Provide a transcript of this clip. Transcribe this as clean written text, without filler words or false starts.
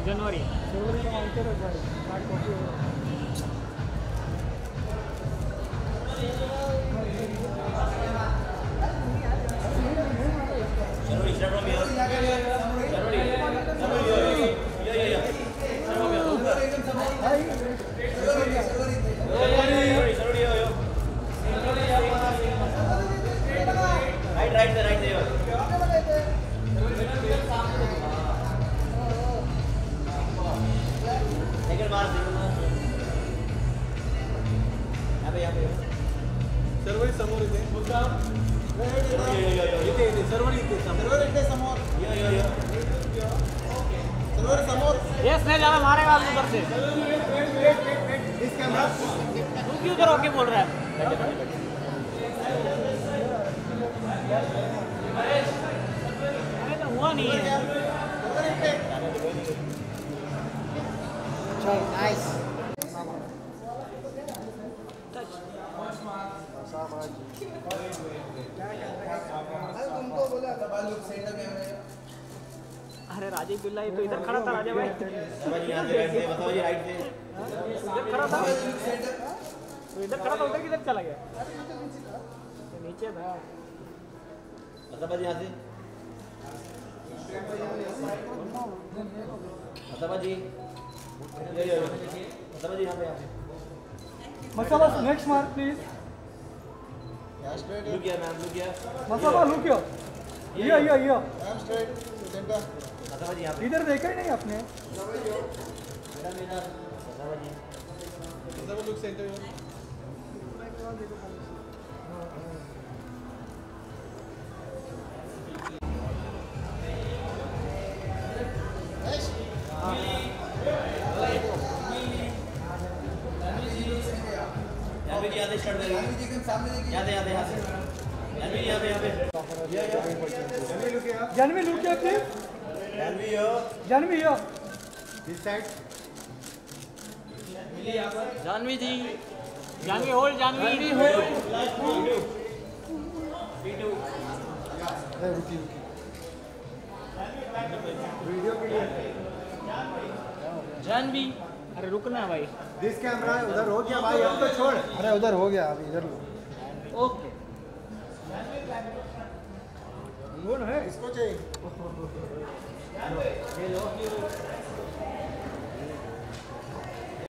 जनवरी का मानते रहो गाड़ी कॉपी हो सर्वर समोर इथे सर्वर इथे समोर सर्वर समोर यस नहीं जाना मारेगा आप उधर से इस कैमरा तू क्यों उधर होके बोल रहा है अरे तो हुआ नहीं है चल नाइस अरे राजीव बिल्ला ये तो इधर खड़ा था राजा भाई इधर खड़ा था तो इधर खड़ा था उधर किधर चला गया नीचे था यहाँ से मसाला नेक्स्ट मार्क प्लीज मसाला लुक यो इधर देखा ही नहीं आपने लुक सेंटर जानवी लुक क्या please Janvi yo this side Janvi ji Janvi hold Janvi hold video के लिए जानवी अरे रुकना भाई दिस कैमरा उधर हो गया भाई अब तो छोड़ अरे उधर हो गया अभी इधर लो ओके कौन है इसको चाहिए ये लो